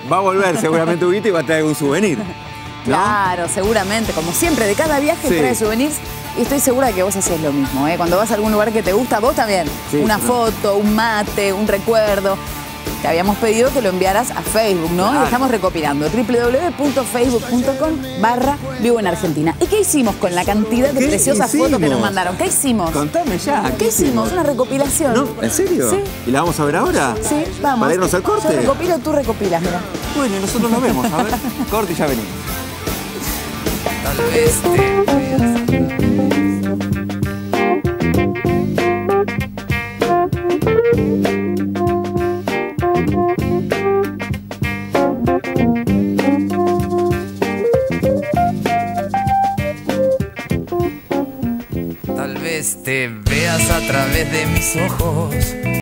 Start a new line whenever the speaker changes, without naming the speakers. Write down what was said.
va a volver seguramente Huguito y va a traer algún souvenir, ¿no?
Claro, seguramente. Como siempre, de cada viaje trae souvenirs. Y estoy segura de que vos haces lo mismo, ¿eh? Cuando vas a algún lugar que te gusta, vos también. Sí, una foto, un mate, un recuerdo. Te habíamos pedido que lo enviaras a Facebook, ¿no? Claro. Y estamos recopilando. www.facebook.com/Vivo en Argentina. ¿Y qué hicimos con la cantidad de preciosas fotos que nos mandaron? ¿Qué hicimos?
Contame ya.
¿Qué hicimos? Una recopilación.
¿No? ¿En serio?
Sí.
¿Y la vamos a ver ahora?
Sí, vamos.
¿Para irnos al corte?
Yo recopilo, tú recopilas, mira.
Bueno, y nosotros nos vemos. A ver, corte y ya venimos.
Tal vez te veas. Tal vez te veas a través de mis ojos